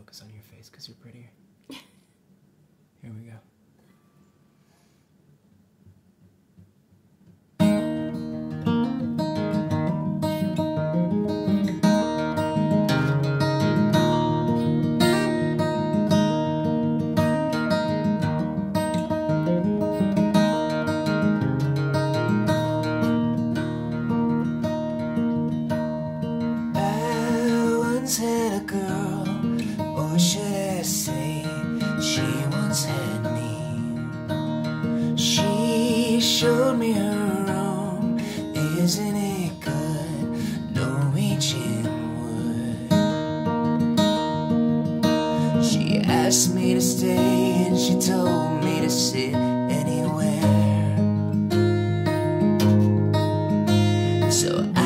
focus on your face because you're prettier. Here we go. Had a girl, or should I say, she once had me. She showed me her room, isn't it good, Norwegian wood. She asked me to stay and she told me to sit anywhere. So